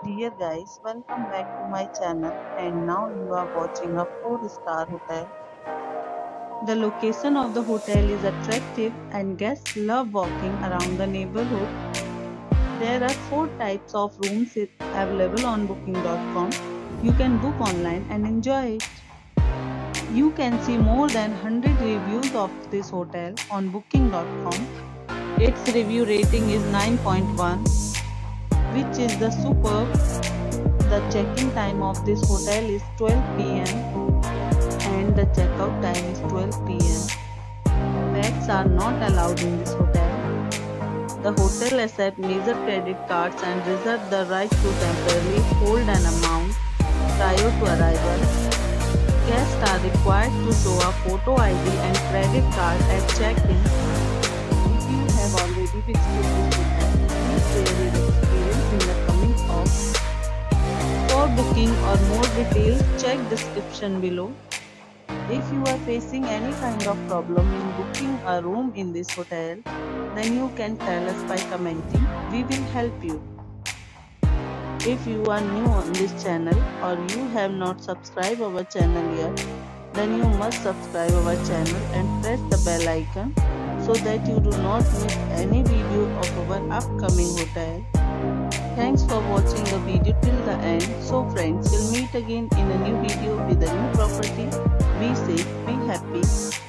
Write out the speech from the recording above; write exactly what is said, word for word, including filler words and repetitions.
Dear guys, welcome back to my channel and now you are watching a four star hotel. The location of the hotel is attractive and guests love walking around the neighborhood. There are four types of rooms available on booking dot com. You can book online and enjoy it. You can see more than one hundred reviews of this hotel on booking dot com. Its review rating is nine point one, which is the superb. The check-in time of this hotel is twelve p m and the checkout time is twelve p m Pets are not allowed in this hotel. The hotel accepts major credit cards and reserves the right to temporarily hold an amount prior to arrival. Guests are required to show a photo I D and credit card at check-in. If you have already visited this hotel, please share your experience in the comment box. For booking or more details, check description below. If you are facing any kind of problem in booking a room in this hotel, then you can tell us by commenting. We will help you. If you are new on this channel or you have not subscribed our channel yet, then you must subscribe our channel and press the bell icon so that you do not miss any video of our upcoming hotel. Thanks for watching the video till the end. So friends, we'll meet again in a new video with a new property. Be safe, be happy.